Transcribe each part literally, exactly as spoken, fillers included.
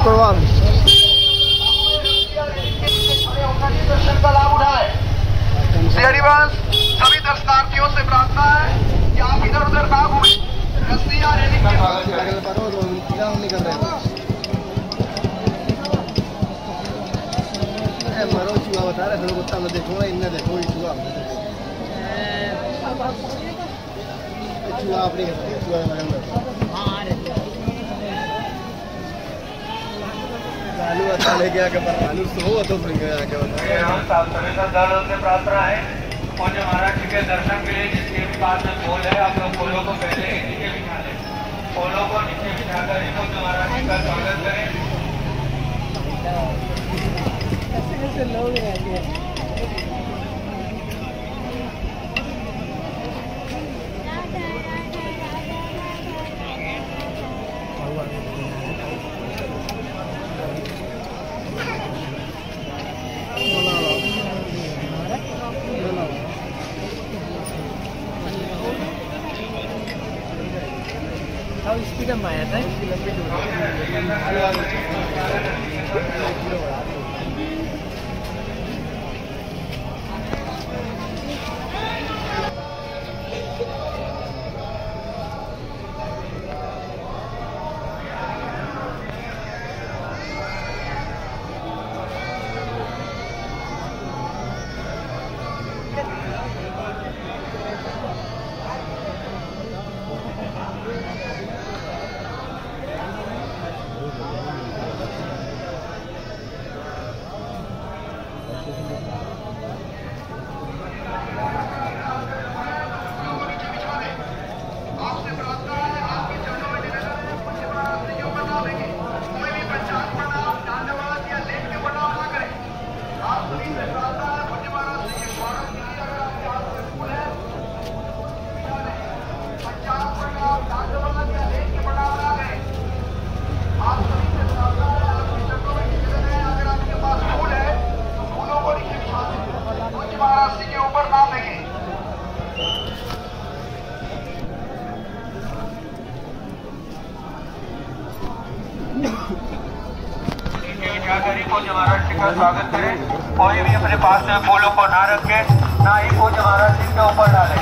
शुक्रवार दर्शन का लाभ उठाए। सभी दर्शनार्थियों से प्रार्थना है कि आप इधर उधर ना घूमें। रस्सियां रेलिंग के निकल रहे मरो चूहा बता रहे फिर कुत्ता में देखो इनने देखो चूहा चूहा अपनी चूहा आलू अच्छा ले गया क्या आलू तो हो तो फिर गया क्या सभी श्रद्धालुओं से प्रार्थना है पूज्य महाराज जी के दर्शन के लिए जिसके भी पास में पोल है आप लोग पोलों को पहले नीचे बिछा लें। पोलों को नीचे बिछाकर पूज्य महाराज जी का स्वागत करें। ऐसे लोग रहते हैं स्पीड में आया था इसकी लंबी दूरी पूज्य महाराज जी का स्वागत करें। कोई भी अपने पास में फूलों को ना रखे, ना ही पूज्य महाराज जी के ऊपर डाले।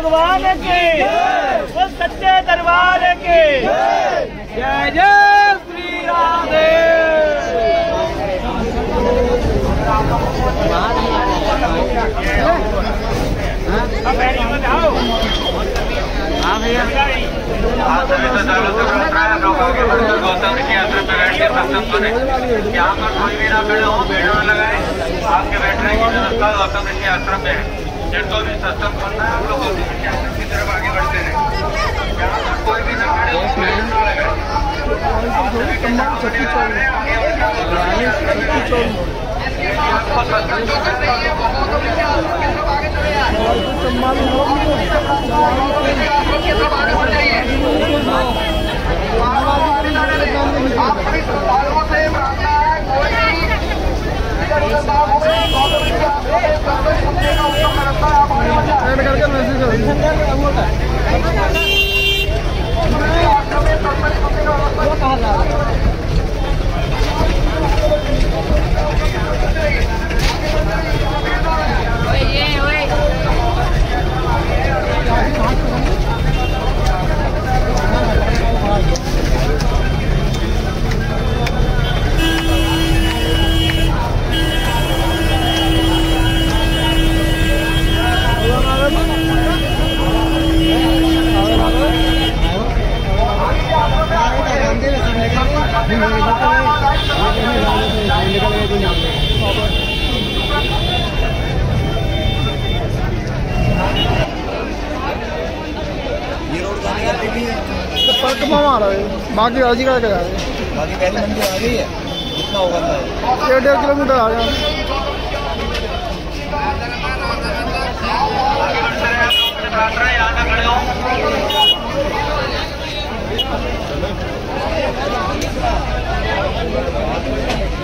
भगवान की, वो सच्चे दरबार की जय जय श्री राधे। हाँ भैया आप सभी श्रद्धालुओं से प्रार्थना है लोगों के भक्त गौतम ऋषि आश्रम में बैठ के सत्संग सुने। यहाँ पर कोई भी ना खड़े हो, भीड़ न लगाए। आपके बैठने की व्यवस्था गौतम ऋषि आश्रम में है। जिनको भी सत्संग सुनना है आप लोग गौतम ऋषि आश्रम की तरफ आगे बढ़ते रहे। यहाँ पर कोई भी ना खड़े हो, भीड़ न लगाए। आप सभी के साथ होने वाले हैं, आगे बढ़कर गौतम ऋषि आश्रम में बैठिए। आपको सत्संग जो कर रही है वो गौतम ऋषि आश्रम की तरफ आगे चले जाए। आप सभी श्रद्धालुओं से प्रार्थना है कोई इधर उधर ना घूमे। गौतम ऋषि आश्रम में सर्वे सुनने का उत्तम रास्ता है। आप आगे बढ़ जाए। आश्रम में सर्वे सुनने का रास्ता बाकी राजी का क्या है, बाकी पहली मंजिल आ गई है। कितना होगा डेढ़ डेढ़ किलोमीटर आ गया। आगे बढ़ते हैं।